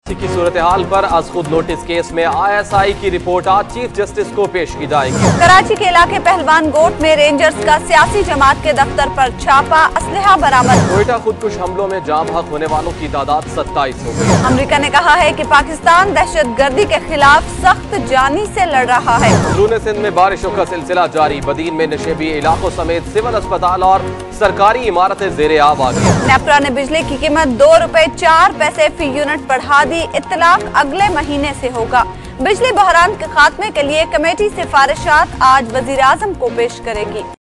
की सूरत हाल पर अज खुद नोटिस केस में ISI की रिपोर्ट आज चीफ जस्टिस को पेश की जाएगी। कराची के इलाके पहलवान गोट में रेंजर्स का सियासी जमात के दफ्तर पर छापा, असलहा बरामद। कोयटा खुदकुश हमलों में जाम हक होने वालों की तादाद 27 हो गई। अमेरिका ने कहा है कि पाकिस्तान दहशतगर्दी के खिलाफ सख्त जानी से लड़ रहा है। अंदरूनी सिंध में बारिशों का सिलसिला जारी, बदीन में नशेबी इलाकों समेत सिविल अस्पताल और सरकारी इमारतें जेरे आब आ गई। नेपरा ने बिजली की कीमत ₹2.04 फी यूनिट बढ़ा दी, इत्तलाक अगले महीने से होगा। बिजली बहरान के खात्मे के लिए कमेटी सिफारिशात आज वजीर आजम को पेश करेगी।